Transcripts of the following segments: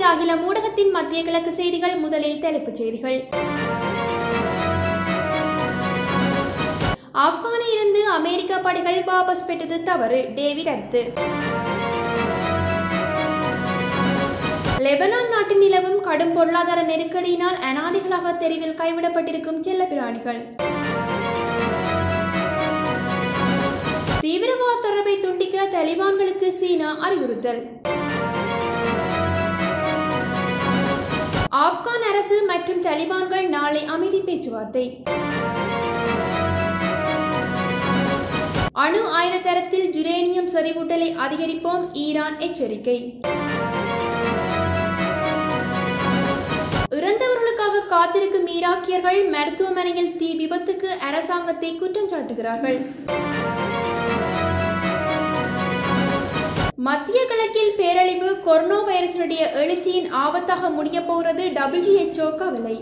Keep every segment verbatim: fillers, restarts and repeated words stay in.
அகிலம் ஊடகத்தின் மத்திய கிழக்கு செய்திகள். முதலில் தலைப்புச் செய்திகள். ஆப்கானில் இருந்து அமெரிக்க படைகள் வாபஸ் பெற்றது தவறு, டேவிட் அர்த்து. லெபனான் நாட்டில் நிலவும் கடும் பொருளாதார நெருக்கடியினால் அனாதைகளாக தெருவில் கைவிடப்பட்டிருக்கும் செல்ல பிராணிகள். தீவிரவாத தொடர்பை துண்டிக்க தலிபான்களுக்கு சீனா அறிவுறுத்தல். ஆப்கான் அரசு மற்றும் தலிபான்கள் நாளை அமைதி பேச்சுவார்த்தை. அணு ஆயுத தரத்தில் யுரேனியம் செறிவூட்டலை அதிகரிப்போம், ஈரான் எச்சரிக்கை. இறந்தவர்களுக்காக காத்திருக்கும் ஈராக்கியர்கள் மருத்துவமனையில் தீ விபத்துக்கு அரசாங்கத்தை குற்றம் சாட்டுகிறார்கள். மத்திய கிழக்கில் பேரழிவு, கொரோனா வைரஸினுடைய எழுச்சியின் ஆபத்தாக முடிய போகிறது, டபிள்யூஎச்ஓ கவலை.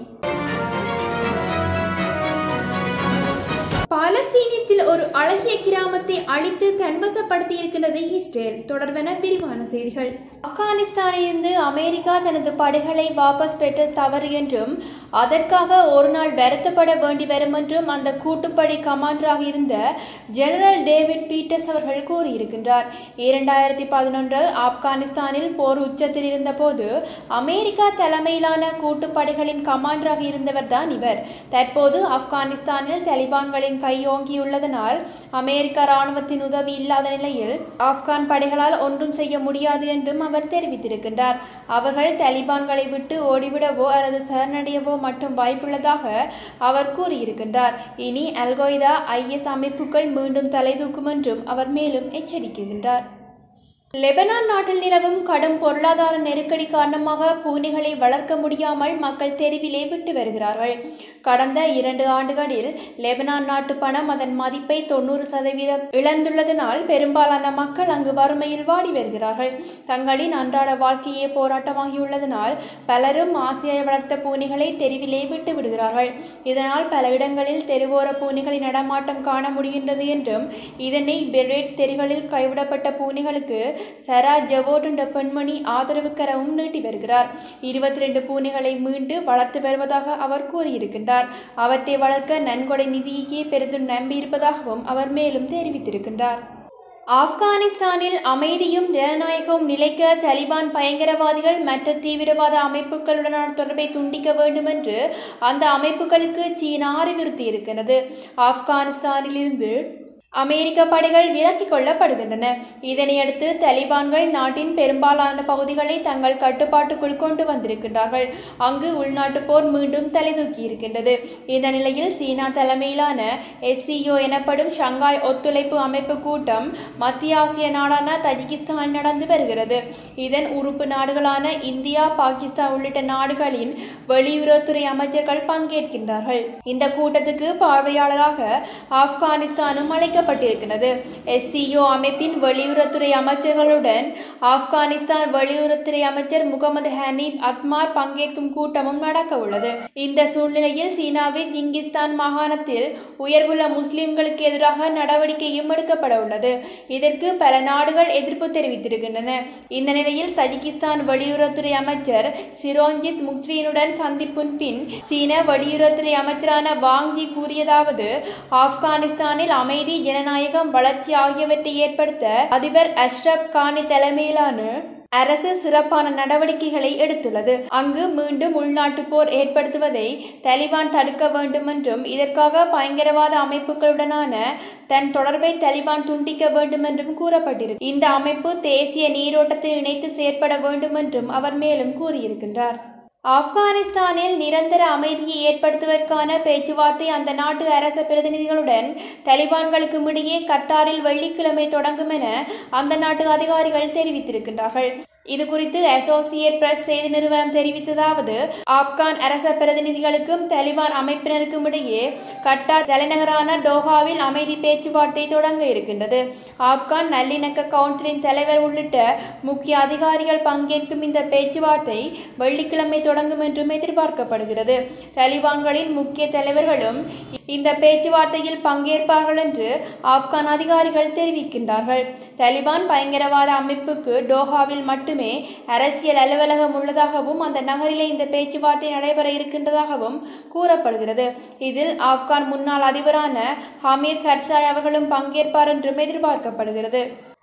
பாலஸ்தீனத்தில் ஒரு அழகிய கிராமத்தை அழித்து தன்வசப்படுத்தி இருக்கின்றது இஸ்ரேல். தொடர்பான விரிவான செய்திகள். ஆப்கானிஸ்தானில் இருந்து அமெரிக்கா தனது படைகளை வாபஸ் பெற்ற தவறு என்றும் அதற்காக ஒரு நாள் வருத்தப்பட வேண்டி வரும் என்றும் அந்த கூட்டுப்படை கமாண்டராக இருந்த ஜெனரல் டேவிட் பீட்டர்ஸ் அவர்கள் கூறியிருக்கின்றார். இரண்டாயிரத்தி பதினொன்று ஆப்கானிஸ்தானில் போர் உச்சத்தில் இருந்த போது அமெரிக்கா தலைமையிலான கூட்டுப்படைகளின் கமாண்டராக இருந்தவர் தான் இவர். தற்போது ஆப்கானிஸ்தானில் தலிபான்களின் கையோங்கியுள்ளதனால் அமெரிக்க ராணுவத்தின் உதவி இல்லாத நிலையில் ஆப்கான் படைகளால் ஒன்றும் செய்ய முடியாது என்றும் அவர் தெரிவித்திருக்கின்றார். அவர்கள் தலிபான்களை விட்டு ஓடிவிடவோ அல்லது சரணடையவோ மட்டும் வாய்ப்புள்ளதாக அவர் கூறியிருக்கின்றார். இனி அல்கொய்தா, ஐஎஸ் அமைப்புகள் மீண்டும் தலைதூக்கும் என்றும் அவர் மேலும் எச்சரிக்கின்றார். லெபனான் நாட்டில் நிலவும் கடும் பொருளாதார நெருக்கடி காரணமாக பூனைகளை வளர்க்க முடியாமல் மக்கள் தெருவிலே விட்டு வருகிறார்கள். கடந்த இரண்டு ஆண்டுகளில் லெபனான் நாட்டு பணம் அதன் மதிப்பை தொன்னூறு சதவீதம் இழந்துள்ளதனால் பெரும்பாலான மக்கள் அங்கு வறுமையில் வாடி வருகிறார்கள். தங்களின் அன்றாட வாழ்க்கையே போராட்டமாகியுள்ளதனால் பலரும் ஆசையை வளர்த்த பூனைகளை தெருவிலே விட்டு விடுகிறார்கள். இதனால் பல இடங்களில் தெருவோர பூனைகளின் நடமாட்டம் காண முடிகின்றது என்றும் இதனை பெரேட் தெருகளில் கைவிடப்பட்ட பூனைகளுக்கு சரா ஜவோட் என்ற பெண்மணி ஆதரவு கரவும் நீட்டி வருகிறார். இருபத்தி ரெண்டு பூனைகளை மீண்டு வளர்த்து வருவதாக அவர் கூறியிருக்கின்றார். அவற்றை வளர்க்க நன்கொடை நிதியையே பெரிதும் நம்பியிருப்பதாகவும் அவர் மேலும் தெரிவித்திருக்கின்றார். ஆப்கானிஸ்தானில் அமைதியும் ஜனநாயகமும் நிலைக்க தலிபான் பயங்கரவாதிகள் மற்ற தீவிரவாத அமைப்புகளுடனான தொடர்பை துண்டிக்க வேண்டும் என்று அந்த அமைப்புகளுக்கு சீனா அறிவுறுத்தியிருக்கிறது. ஆப்கானிஸ்தானில் இருந்து அமெரிக்க படைகள் விலக்கிக் கொள்ளப்படுகின்றன. இதனையடுத்து தலிபான்கள் நாட்டின் பெரும்பாலான பகுதிகளை தங்கள் கட்டுப்பாட்டுக்குள் கொண்டு வந்திருக்கின்றார்கள். அங்கு உள்நாட்டு போர் மீண்டும் தலைதூக்கி இருக்கின்றது. இந்த நிலையில் சீனா தலைமையிலான எஸ்சிஓ எனப்படும் ஷங்காய் ஒத்துழைப்பு அமைப்பு கூட்டம் மத்திய ஆசிய நாடான தஜிகிஸ்தான் நடந்து வருகிறது. இதன் உறுப்பு நாடுகளான இந்தியா, பாகிஸ்தான் உள்ளிட்ட நாடுகளின் வெளியுறவுத்துறை அமைச்சர்கள் பங்கேற்கின்றார்கள். இந்த கூட்டத்துக்கு பார்வையாளராக ஆப்கானிஸ்தானும் அழைக்க பட்டிருக்கிறது. எஸ்சிஓ அமைப்பின் வெளியுறவுத்துறை அமைச்சர்களுடன் ஆப்கானிஸ்தான் வெளியுறவுத்துறை அமைச்சர் முகமது ஹனீப் அத்மார் பங்கேற்கும் கூட்டமும் நடக்க உள்ளது. இந்த சூழ்நிலையில் சீனாவின் ஜிங்கிஸ்தான் மாகாணத்தில் உயர்வுள்ள முஸ்லிம்களுக்கு எதிராக நடவடிக்கையும் எடுக்கப்பட உள்ளது. இதற்கு பல நாடுகள் எதிர்ப்பு தெரிவித்திருக்கின்றன. இந்த நிலையில் தஜிகிஸ்தான் வெளியுறவுத்துறை அமைச்சர் சிரோஞ்சித் முக்ஸ்ரீனுடன் சந்திப்பின் பின் சீன வெளியுறவுத்துறை அமைச்சரான வாங்ஜி கூறியதாவது: ஆப்கானிஸ்தானில் அமைதி, ஜனநாயகம், வளர்ச்சி ஆகியவற்றை ஏற்படுத்த அதிபர் அஷ்ரப் கானி தலைமையிலான அரசு சிறப்பான நடவடிக்கைகளை எடுத்துள்ளது. அங்கு மீண்டும் உள்நாட்டு போர் ஏற்படுத்துவதை தலிபான் தடுக்க வேண்டும் என்றும் இதற்காக பயங்கரவாத அமைப்புகளுடனான தன் தொடர்பை தலிபான் துண்டிக்க வேண்டும் என்றும் கூறப்பட்டிருக்கு. இந்த அமைப்பு தேசிய நீரோட்டத்தில் இணைத்து செயற்பட வேண்டும் என்றும் அவர் மேலும் கூறியிருக்கின்றார். ஆப்கானிஸ்தானில் நிரந்தர அமைதியை ஏற்படுத்துவதற்கான பேச்சுவார்த்தை அந்த நாட்டு அரச பிரதிநிதிகளுடன் தலிபான்களுக்கும் இடையே கட்டாரில் வெள்ளிக்கிழமை தொடங்கும் என அந்த நாட்டு அதிகாரிகள் தெரிவித்திருக்கின்றார்கள். இது குறித்து அசோசியேட் பிரஸ் செய்தி நிறுவனம் தெரிவித்ததாவது: ஆப்கான் அரச பிரதிநிதிகளுக்கும் தலிபான் அமைப்பினருக்கும் இடையே கட்டார் தலைநகரான டோஹாவில் அமைதி பேச்சுவார்த்தை தொடங்க இருக்கின்றது. ஆப்கான் நல்லிணக்க கவுன்சிலின் தலைவர் உள்ளிட்ட முக்கிய அதிகாரிகள் பங்கேற்கும் இந்த பேச்சுவார்த்தை வெள்ளிக்கிழமை தொடங்கும் என்றும் எதிர்பார்க்கப்படுகிறது. தலிபான்களின் முக்கிய தலைவர்களும் இந்த பேச்சுவார்த்தையில் பங்கேற்பார்கள் என்று ஆப்கான் அதிகாரிகள் தெரிவிக்கின்றார்கள். தலிபான் பயங்கரவாத அமைப்புக்கு டோஹாவில் மட்டுமே மட்டுமே அரசியல் அலுவலகம் உள்ளதாகவும் அந்த நகரிலே இந்த பேச்சுவார்த்தை நடைபெற இருக்கின்றதாகவும் கூறப்படுகிறது. இதில் ஆப்கான் முன்னாள் அதிபரான ஹமீத் கர்சாய் அவர்களும் பங்கேற்பார் என்றும் எதிர்பார்க்கப்படுகிறது.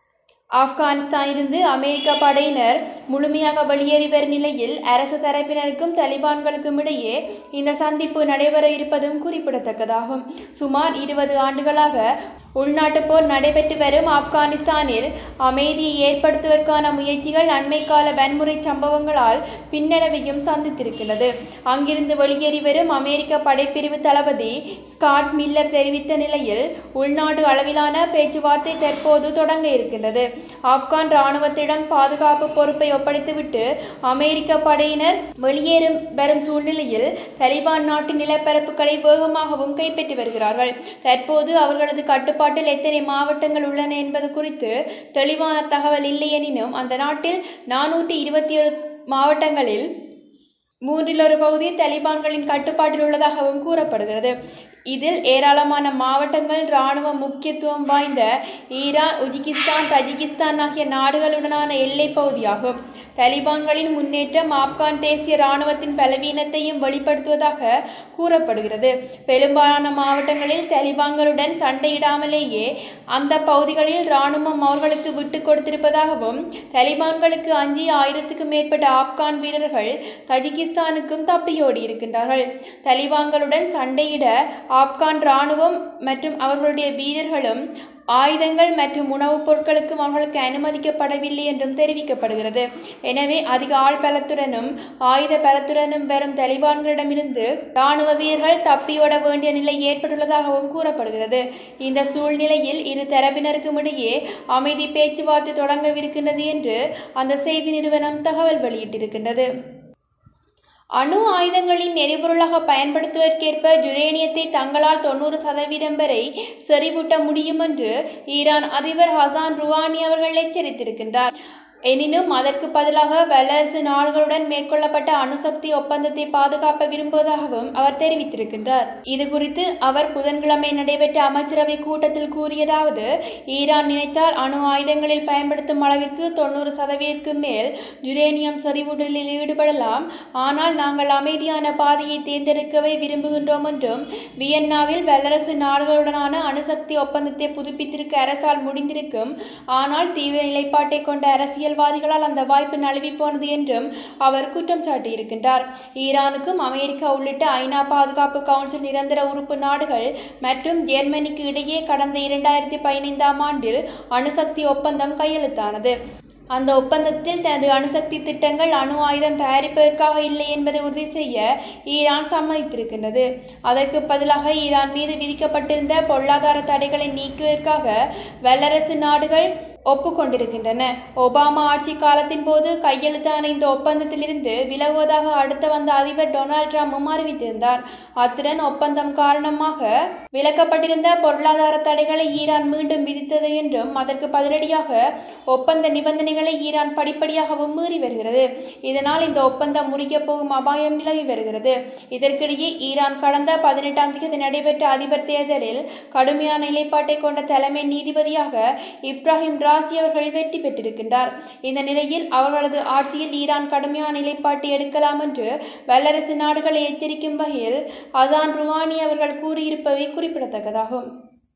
ஆப்கானிஸ்தானிலிருந்து அமெரிக்க படையினர் முழுமையாக வெளியேறி வரும் நிலையில் அரசு தரப்பினருக்கும் தலிபான்களுக்கும் இடையே இந்த சந்திப்பு நடைபெற இருப்பதும் குறிப்பிடத்தக்கதாகும். சுமார் இருபது ஆண்டுகளாக உள்நாட்டு போர் நடைபெற்று வரும் ஆப்கானிஸ்தானில் அமைதியை ஏற்படுத்துவதற்கான முயற்சிகள் அண்மைக்கால வன்முறை சம்பவங்களால் பின்னடைவையும் சந்தித்திருக்கிறது. அங்கிருந்து வெளியேறி வரும் அமெரிக்க படைப்பிரிவு தளபதி ஸ்காட் மில்லர் தெரிவித்த நிலையில் உள்நாட்டு அளவிலான பேச்சுவார்த்தை தற்போது தொடங்க இருக்கின்றது. ஆப்கான் இராணுவத்திடம் பாதுகாப்பு பொறுப்பை ஒப்படைத்துவிட்டு அமெரிக்க படையினர் வெளியேறும் வரும் சூழ்நிலையில் தலிபான் நாட்டு நிலப்பரப்புகளை வேகமாகவும் கைப்பற்றி வருகிறார்கள். தற்போது அவர்களது கட்டுப்பாட்டில் எத்தனை மாவட்டங்கள் உள்ளன என்பது குறித்து தெளிவான தகவல் இல்லை எனினும் அந்த நாட்டில் நானூற்றி இருபத்தி ஒரு மாவட்டங்களில் மூன்றில் ஒரு பகுதி தலிபான்களின் கட்டுப்பாட்டில் உள்ளதாகவும் கூறப்படுகிறது. இதில் ஏராளமான மாவட்டங்கள் இராணுவ முக்கியத்துவம் வாய்ந்த ஈரான், உஜ்கிஸ்தான், தஜிகிஸ்தான் ஆகிய நாடுகளுடனான எல்லை பகுதியாகும். தலிபான்களின் முன்னேற்றம் ஆப்கான் தேசிய இராணுவத்தின் பலவீனத்தையும் வெளிப்படுத்துவதாக கூறப்படுகிறது. பெரும்பாலான மாவட்டங்களில் தலிபான்களுடன் சண்டையிடாமலேயே அந்த பகுதிகளில் இராணுவம் அவர்களுக்கு விட்டுக் கொடுத்திருப்பதாகவும் தலிபான்களுக்கு அஞ்சி ஆயிரத்துக்கும் மேற்பட்ட ஆப்கான் வீரர்கள் தஜிகிஸ்தானுக்கும் தப்பியோடி இருக்கின்றார்கள். தலிபான்களுடன் சண்டையிட ஆப்கான் இராணுவம் மற்றும் அவர்களுடைய வீரர்களும் ஆயுதங்கள் மற்றும் உணவுப் பொருட்களுக்கும் அவர்களுக்கு அனுமதிக்கப்படவில்லை என்றும் தெரிவிக்கப்படுகிறது. எனவே அதிக ஆள் பலத்துடனும் ஆயுத பலத்துடனும் வரும் தலிபான்களிடமிருந்து இராணுவ வீரர்கள் தப்பியோட வேண்டிய நிலை ஏற்பட்டுள்ளதாகவும் கூறப்படுகிறது. இந்த சூழ்நிலையில் இரு தரப்பினருக்கும் இடையே அமைதி பேச்சுவார்த்தை தொடங்கவிருக்கின்றது என்று அந்த செய்தி நிறுவனம் தகவல் வெளியிட்டிருக்கின்றது. அணு ஆயுதங்களின் எரிபொருளாக பயன்படுத்துவதற்கேற்ப யுரேனியத்தை தங்களால் தொன்னூறு சதவீதம் வரை செறிவூட்ட முடியும் என்று ஈரான் அதிபர் ஹசான் ருஹானி அவர்கள் எச்சரித்திருக்கின்றார். எனினும் அதற்கு பதிலாக வல்லரசு நாடுகளுடன் மேற்கொள்ளப்பட்ட அணுசக்தி ஒப்பந்தத்தை பாதுகாக்க விரும்புவதாகவும் அவர் தெரிவித்திருக்கின்றார். இது குறித்து அவர் புதன்கிழமை நடைபெற்ற அமைச்சரவை கூட்டத்தில் கூறியதாவது: ஈரான் நினைத்தால் அணு ஆயுதங்களில் பயன்படுத்தும் அளவிற்கு தொன்னூறு சதவீதத்திற்கு மேல் யுரேனியம் செறிவூட்டலில் ஈடுபடலாம். ஆனால் நாங்கள் அமைதியான பாதையை தேர்ந்தெடுக்கவே விரும்புகின்றோம் என்றும் வியன்னாவில் வல்லரசு நாடுகளுடனான அணுசக்தி ஒப்பந்தத்தை புதுப்பித்திருக்க அரசால் முடிந்திருக்கும். ஆனால் தீவிர நிலைப்பாட்டை கொண்ட அரசியல் வாதிகளால் அந்த வாய்ப்பு நழுவி போனது என்றும் அவர் குற்றம் சாட்டியிருக்கின்றார். ஈரானுக்கும் அமெரிக்கா உள்ளிட்ட ஐநா பாதுகாப்பு கவுன்சில் நிரந்தர உறுப்பு நாடுகள் மற்றும் ஜெர்மனிக்கு இடையே கடந்த இரண்டாயிரத்தி பதினைந்தாம் ஆண்டில் அணுசக்தி ஒப்பந்தம் கையெழுத்தானது. அந்த ஒப்பந்தத்தில் தனது அணுசக்தி திட்டங்கள் அணு ஆயுதம் தயாரிப்பதற்காக இல்லை என்பதை உறுதி செய்ய ஈரான் சம்மதித்திருக்கின்றது. அதற்கு பதிலாக ஈரான் மீது விதிக்கப்பட்டிருந்த பொருளாதார தடைகளை நீக்குவதற்காக வல்லரசு நாடுகள் ஒப்புக்கொண்டிருக்கின்றன. ஒபாமா ஆட்சி காலத்தின் போது கையெழுத்தான இந்த ஒப்பந்தத்திலிருந்து விலகுவதாக அடுத்த வந்த அதிபர் டொனால்ட் ட்ரம்பும் அறிவித்திருந்தார். அத்துடன் ஒப்பந்தம் காரணமாக விலக்கப்பட்டிருந்த பொருளாதார தடைகளை ஈரான் மீண்டும் விதித்தது என்றும் அதற்கு பதிலடியாக ஒப்பந்த நிபந்தனைகளை ஈரான் படிப்படியாகவும் மீறி வருகிறது. இதனால் இந்த ஒப்பந்தம் முறிக்கப் போகும் அபாயம் நிலவி வருகிறது. இதற்கிடையே ஈரான் கடந்த பதினெட்டாம் தேதி நடைபெற்ற அதிபர் தேர்தலில் கடுமையான நிலைப்பாட்டை கொண்ட தலைமை நீதிபதியாக இப்ராஹிம் ராசி அவர்கள் வெற்றி பெற்றிருக்கின்றார். இந்த நிலையில் அவர்களது ஆட்சியில் ஈரான் கடுமையான நிலைப்பாட்டை எடுக்கலாம் என்று வல்லரசு நாடுகளை எச்சரிக்கும் வகையில் ஹசான் ருஹானி அவர்கள் கூறியிருப்பவை குறிப்பிடத்தக்கதாகும்.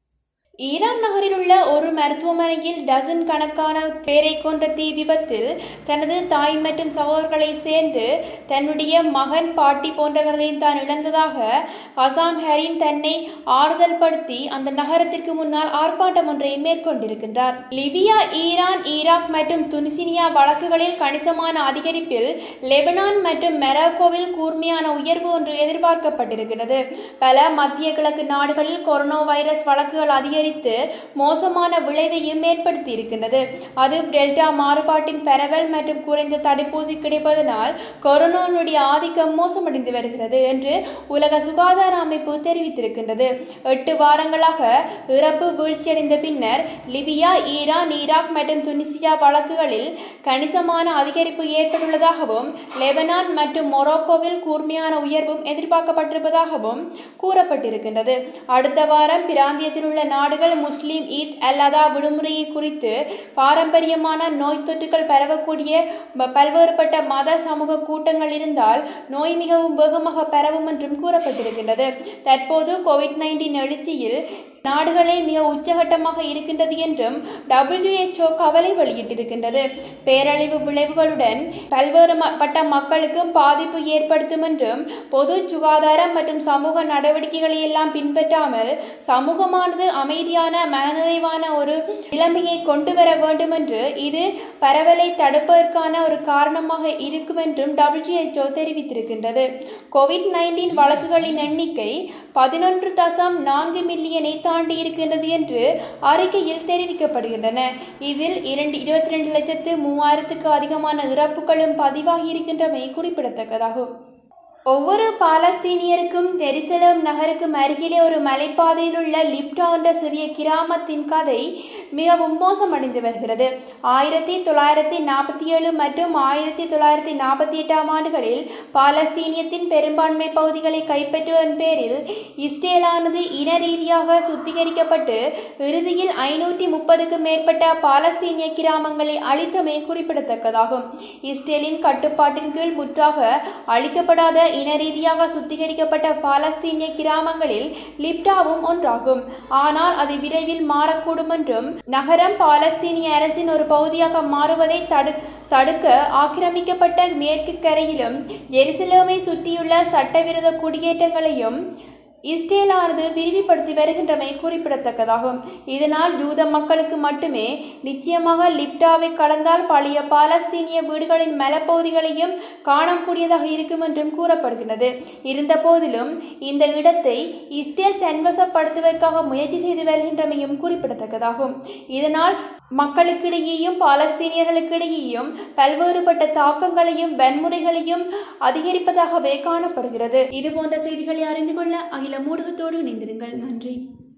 ஈரான் நகரில் உள்ள ஒரு மருத்துவமனையில் டசன் கணக்கான பேரை கொன்ற தீ விபத்தில் தனது தாய் மற்றும் சகோதரர்களை சேர்ந்து தன்னுடைய மகன், பாட்டி போன்றவர்களையும் தான் இழந்ததாக ஹசாம் ஹரீன் தன்னை ஆறுதல் படுத்தி அந்த நகரத்திற்கு முன்னால் ஆர்ப்பாட்டம் ஒன்றை மேற்கொண்டிருக்கின்றார். லிபியா, ஈரான், ஈராக் மற்றும் துனிசியா வழக்குகளில் கணிசமான அதிகரிப்பில் லெபனான் மற்றும் மொரோக்கோவில் கூர்மையான உயர்வு ஒன்று எதிர்பார்க்கப்பட்டிருக்கிறது. பல மத்திய கிழக்கு நாடுகளில் கொரோனா வைரஸ் வழக்குகள் அதிகரித்து மோசமான விளைவையும் ஏற்படுத்தி இருக்கின்றது. அது டெல்டா மாறுபாட்டின் பரவல் மற்றும் குறைந்த தடுப்பூசி கிடைப்பதனால் கொரோனாவுடைய ஆதிக்கம் மோசமடைந்து வருகிறது என்று உலக சுகாதார அமைப்பு தெரிவித்திருக்கின்றது. எட்டு வாரங்களாக இறப்பு வீழ்ச்சியடைந்த பின்னர் லிபியா, ஈரான், ஈராக் மற்றும் துனிசியா வழக்குகளில் கணிசமான அதிகரிப்பு ஏற்பட்டுள்ளதாகவும் லெபனான் மற்றும் மொரோக்கோவில் கூர்மையான உயர்வும் எதிர்பார்க்கப்பட்டிருப்பதாகவும் கூறப்பட்டிருக்கின்றது. அடுத்த வாரம் பிராந்தியத்தில் உள்ள நாடுகள் நாடுகள் முஸ்லிம் ஈத் அல் அதா விடுமுறையை குறித்து பாரம்பரியமான நோய் தொற்றுகள் பரவக்கூடிய பல்வேறுபட்ட மத சமூக கூட்டங்கள் இருந்தால் நோய் மிகவும் வேகமாக பரவும் என்றும் கூறப்பட்டிருக்கின்றது. தற்போது கோவிட் நைன்டீன் எழுச்சியில் நாடுகளே மிக உச்சகட்டமாக இருக்கின்றது என்றும் டபிள்யூஎச்ஓ கவலை வெளியிட்டிருக்கின்றது. பேரழிவு விளைவுகளுடன் பல்வேறுபட்ட மக்களுக்கும் பாதிப்பு ஏற்படுத்தும் என்றும் பொது சுகாதாரம் மற்றும் சமூக நடவடிக்கைகளை எல்லாம் பின்பற்றாமல் சமூகமானது அமைதியான மனநிறைவான ஒரு நிலைமையை கொண்டு வர வேண்டும் என்று இது பரவலை தடுப்பதற்கான ஒரு காரணமாக இருக்கும் என்றும் டபிள்யூஎச்ஓ தெரிவித்திருக்கின்றது. கோவிட் நைன்டீன் வழக்குகளின் எண்ணிக்கை பதினொன்று தசம் நான்கு மில்லியனை தாண்டி இருக்கின்றது என்று அறிக்கையில் தெரிவிக்கப்படுகின்றன. இதில் இரண்டு இருபத்தி ரெண்டு லட்சத்து மூவாயிரத்துக்கு அதிகமான இறப்புகளும் பதிவாகி இருக்கின்றமை குறிப்பிடத்தக்கதாகும். ஒவ்வொரு பாலஸ்தீனியருக்கும் ஜெருசலேம் நகருக்கும் அருகிலே ஒரு மலைப்பாதையில் உள்ள லிப்டா என்ற சிறிய கிராமத்தின் கதை மிகவும் மோசமடைந்து வருகிறது. ஆயிரத்தி தொள்ளாயிரத்தி நாற்பத்தி ஏழு மற்றும் ஆயிரத்தி தொள்ளாயிரத்தி நாற்பத்தி எட்டாம் ஆண்டுகளில் பாலஸ்தீனியத்தின் பெரும்பான்மை பகுதிகளை கைப்பற்றுவதன் பேரில் இஸ்ரேலானது இன ரீதியாக சுத்திகரிக்கப்பட்டு இறுதியில் ஐநூற்றி முப்பதுக்கும் மேற்பட்ட பாலஸ்தீனிய கிராமங்களை அழித்தமை குறிப்பிடத்தக்கதாகும். இஸ்ரேலின் கட்டுப்பாட்டின் கீழ் முற்றாக அழிக்கப்படாத இன ரீதியாக சுத்திகரிக்கப்பட்ட பாலஸ்தீனிய கிராமங்களில் லிப்டாவும் ஒன்றாகும். ஆனால் அது விரைவில் மாறக்கூடும் என்றும் நகரம் பாலஸ்தீனிய அரசின் ஒரு பகுதியாக மாறுவதை தடு தடுக்க ஆக்கிரமிக்கப்பட்ட மேற்கு கரையிலும் ஜெருசலேமை சுற்றியுள்ள சட்டவிரோத குடியேற்றங்களையும் இஸ்ரேலானது விரிவுபடுத்தி வருகின்றமை குறிப்பிடத்தக்கதாகும். இதனால் யூத மக்களுக்கு மட்டுமே நிச்சயமாக லிப்டாவை கடந்தால் பழைய பாலஸ்தீனிய வீடுகளின் மலப்பகுதிகளையும் காணக்கூடியதாக இருக்கும் என்றும் கூறப்படுகிறது. இருந்த போதிலும் இந்த இடத்தை இஸ்ரேல் தன்வசப்படுத்துவதற்காக முயற்சி செய்து வருகின்றமையும் குறிப்பிடத்தக்கதாகும். இதனால் மக்களுக்கிடையேயும் பாலஸ்தீனியர்களுக்கிடையேயும் பல்வேறுபட்ட தாக்கங்களையும் வன்முறைகளையும் அதிகரிப்பதாகவே காணப்படுகிறது. இதுபோன்ற செய்திகளை அறிந்து கொள்ள அகில ஊடகத்தோடு இணைந்திருங்கள். நன்றி.